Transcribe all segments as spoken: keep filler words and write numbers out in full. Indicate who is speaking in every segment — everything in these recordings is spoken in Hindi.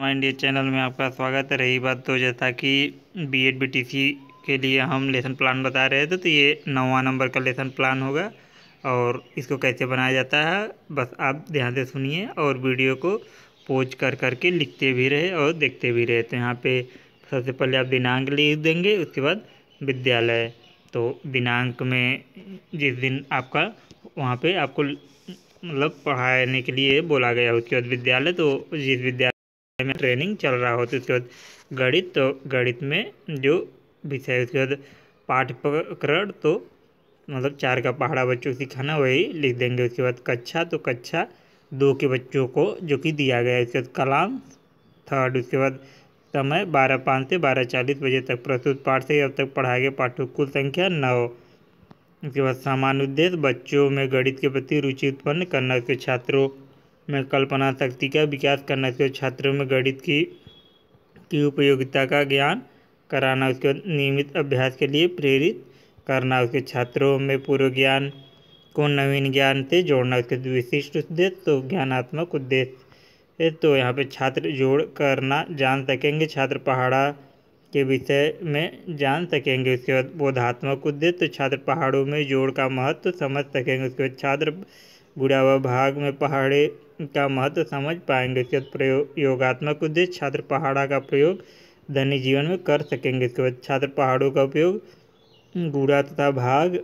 Speaker 1: हमारे इंडिया चैनल में आपका स्वागत है। रही बात तो जैसा कि B Ed B T C के लिए हम लेसन प्लान बता रहे थे, तो ये नौवां नंबर का लेसन प्लान होगा और इसको कैसे बनाया जाता है बस आप ध्यान से सुनिए और वीडियो को पोज कर करके लिखते भी रहे और देखते भी रहे। तो यहाँ पे सबसे पहले आप दिनांक लिख देंगे, उसके बाद विद्यालय। तो दिनांक में जिस दिन आपका वहाँ पे आपको मतलब पढ़ाने के लिए बोला गया, उसके बाद विद्यालय, तो जिस विद्यालय में ट्रेनिंग चल रहा हो। तो उसके बाद गणित, तो गणित में जो विषय है। उसके बाद पाठ्य प्रकरण, तो मतलब चार का पहाड़ा बच्चों को सिखाना, वही लिख देंगे। उसके बाद कक्षा, तो कक्षा दो के बच्चों को जो कि दिया गया है। उसके बाद कलाम थर्ड। उसके बाद समय बारह पाँच से बारह चालीस बजे तक। प्रस्तुत पाठ से अब तक पढ़ाए गए पाठों की कुल संख्या नौ। उसके बाद सामान्य उद्देश्य बच्चों में गणित के प्रति रुचि उत्पन्न करना। उसके छात्रों में कल्पना शक्ति का विकास करना। उसके छात्रों में गणित की की उपयोगिता का ज्ञान कराना। उसके बाद नियमित अभ्यास के लिए प्रेरित करना। उसके छात्रों में पूर्व ज्ञान को नवीन ज्ञान से जोड़ना। उसके विशिष्ट उद्देश्य, तो ज्ञानात्मक उद्देश्य, तो यहाँ पे छात्र जोड़ करना जान सकेंगे, छात्र पहाड़ा के विषय में जान सकेंगे। उसके बाद बोधात्मक उद्देश्य, तो छात्र पहाड़ों में जोड़ का महत्व समझ सकेंगे। उसके बाद छात्र गुणा व भाग में पहाड़े का महत्व समझ पाएंगे। उसके बाद प्रयोग योगात्मक उद्देश्य, छात्र पहाड़ा का प्रयोग दैनिक जीवन में कर सकेंगे। इसके बाद छात्र पहाड़ों का उपयोग गुणा तथा भाग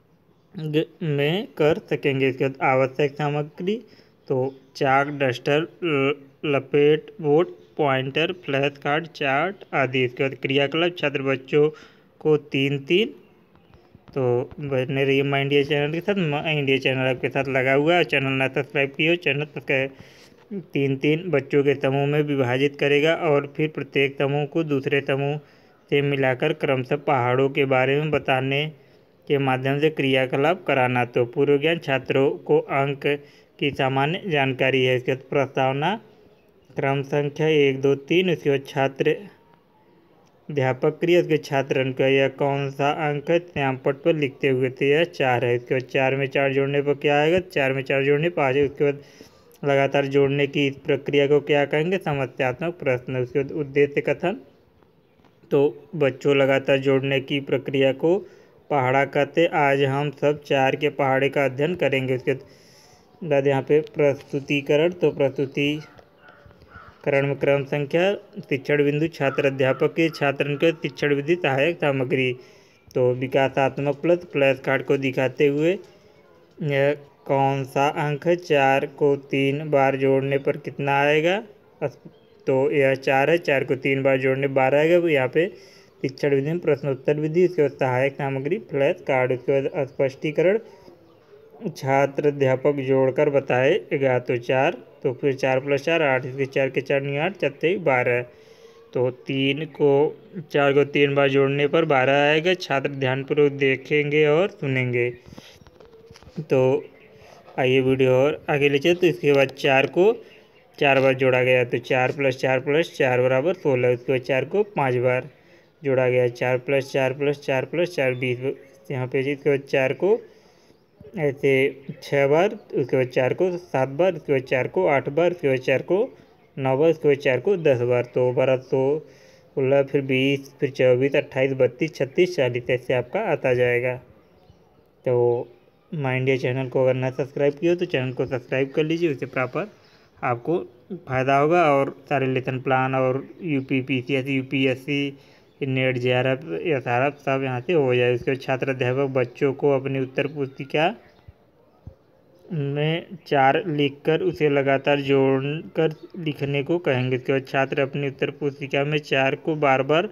Speaker 1: में कर सकेंगे। इसके बाद आवश्यक सामग्री, तो चाक, डस्टर, लपेट board, pointer, flash card, chart आदि। इसके बाद क्रियाकलाप, छात्र बच्चों को तीन तीन, तो बने रहिए माई इंडिया चैनल के साथ। माई इंडिया चैनल आपके साथ लगा हुआ है, चैनल ना सब्सक्राइब किए हो, चैनल सब्सक्राइब। तीन तीन बच्चों के समूह में विभाजित करेगा और फिर प्रत्येक समूह को दूसरे समूह से मिलाकर क्रमशः पहाड़ों के बारे में बताने के माध्यम से क्रियाकलाप कराना। तो पूर्व ज्ञान, छात्रों को अंक की सामान्य जानकारी है। इसके बाद प्रस्तावना, क्रम संख्या एक दो तीन। उसके बाद छात्र अध्यापक क्रिया, उसके छात्र का यह कौन सा अंक है श्यामपट पर लिखते हुए, तो यह चार है। इसके बाद चार में चार जोड़ने पर क्या आएगा, चार में चार जोड़ने पाँच है। उसके बाद लगातार जोड़ने की इस प्रक्रिया को क्या कहेंगे, समस्यात्मक प्रश्न। उसके बाद उद्देश्य कथन, तो बच्चों लगातार जोड़ने की प्रक्रिया को पहाड़ा कहते। आज हम सब चार के पहाड़े का अध्ययन करेंगे। उसके बाद यहाँ पे प्रस्तुतिकरण, तो प्रस्तुतिकरण में क्रम संख्या, शिक्षण बिंदु, छात्र अध्यापक के छात्र के शिक्षण विधि सहायक सामग्री। तो विकासात्मक प्लस, फ्लैश कार्ड को दिखाते हुए यह कौन सा अंक है, चार को तीन बार जोड़ने पर कितना आएगा, तो यह चार है, चार को तीन बार जोड़ने बारह आएगा। यहाँ पे शिक्षण विधि में प्रश्नोत्तर विधि। उसके बाद सहायक सामग्री, फ्लैश कार्ड। उसके बाद स्पष्टीकरण, छात्र अध्यापक जोड़कर बताएगा, तो चार, तो फिर चार प्लस चार आठ, इसके चार के चार नहीं आठ, चौथे बारह। तो तीन को चार को तीन बार जोड़ने पर बारह आएगा। छात्र ध्यानपूर्वक देखेंगे और सुनेंगे। तो आइए वीडियो और आगे ले चलते। तो इसके बाद चार को चार बार जोड़ा गया, तो चार प्लस चार प्लस चार बराबर सोलह। उसके बाद चार को पाँच बार जोड़ा गया, चार प्लस चार प्लस चार प्लस चार बीस। यहाँ पे इसके बाद चार को ऐसे छः बार, उसके बाद चार को सात बार, उसके बाद चार को आठ बार, उसके बाद चार को नौ बार, उसके बाद चार को दस बार। तो बारह सौ सोलह, फिर बीस, फिर चौबीस, अट्ठाईस, बत्तीस, छत्तीस, चालीस, ऐसे आपका आता जाएगा। तो माई इंडिया चैनल को अगर ना सब्सक्राइब किया हो तो चैनल को सब्सक्राइब कर लीजिए, उससे प्रॉपर आपको फ़ायदा होगा। और सारे लेसन प्लान और UP P C S, U P S C, NET, J R F, S R F सब यहाँ से हो जाए। उसके बाद छात्र अध्यापक बच्चों को अपनी उत्तर पुस्तिका में चार लिखकर उसे लगातार जोड़कर लिखने को कहेंगे। उसके बाद छात्र अपनी उत्तर पुस्तिका में चार को बार बार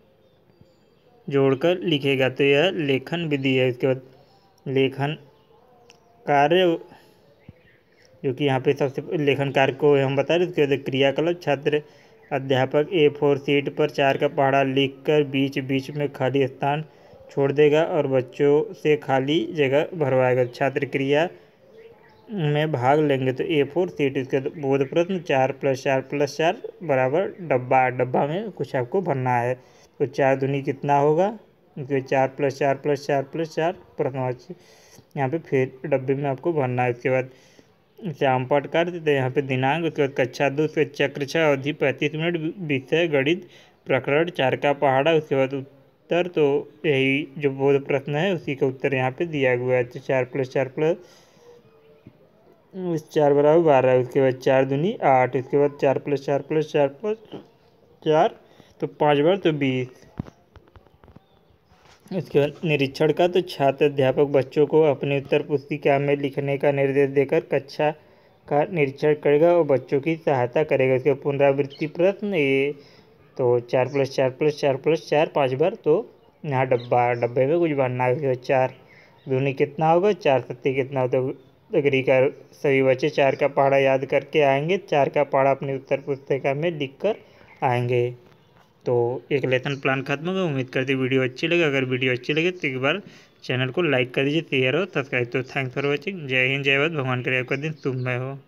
Speaker 1: जोड़कर लिखेगा, तो यह लेखन विधि है। उसके बाद लेखन कार्य, जो कि यहाँ पे सबसे लेखन कार्य को हम बता रहे। उसके बाद क्रियाकलाप, छात्र अध्यापक ए फोर सीट पर चार का पहाड़ा लिखकर बीच बीच में खाली स्थान छोड़ देगा और बच्चों से खाली जगह भरवाएगा। छात्र क्रिया में भाग लेंगे, तो ए फोर सीट। इसके बोध प्रश्न, चार प्लस चार प्लस चार बराबर डब्बा, डब्बा में कुछ आपको भरना है। तो चार दूनी कितना होगा, इसके चार प्लस चार प्लस चार प्लस चार प्रश्नवाची, यहाँ पे फिर डब्बे में आपको भरना है। इसके बाद श्याम पाठ काट देते हैं यहाँ पे दिनांक, उसके बाद कक्षा दो, उसके बाद चक्र छः, अवधि पैंतीस मिनट, विषय गणित, प्रकरण चार का पहाड़ा, उसके बाद उत्तर तो यही जो बोध प्रश्न है उसी का उत्तर यहाँ पे दिया हुआ है। तो चार प्लस चार प्लस उस चार बराबर बारह, उसके बाद चार दूनी आठ, उसके बाद चार प्लस चार प्लस चार प्लस चार तो पाँच बार तो बीस। इसके बाद निरीक्षण का, तो छात्र अध्यापक बच्चों को अपनी उत्तर पुस्तिका में लिखने का निर्देश देकर कक्षा का निरीक्षण करेगा और बच्चों की सहायता करेगा। इसके पुनरावृत्ति प्रश्न ये तो चार प्लस चार प्लस चार प्लस चार पाँच बार तो यहाँ डब्बा डब्बे में कुछ भरना है। चार दूनी कितना होगा, चार सत्ती कितना होता है। अग्री का सभी बच्चे चार का पहाड़ा याद करके आएंगे, चार का पहाड़ा अपनी उत्तर पुस्तिका में लिख कर आएंगे। तो एक लेसन प्लान खत्म होगा। उम्मीद करती वीडियो अच्छी लगे। अगर वीडियो अच्छी लगे तो एक बार चैनल को लाइक कर दीजिए, शेयर और सब्सक्राइब। तो थैंक्स फॉर वॉचिंग। जय हिंद, जय भारत। भगवान करे आपका दिन शुभमय हो।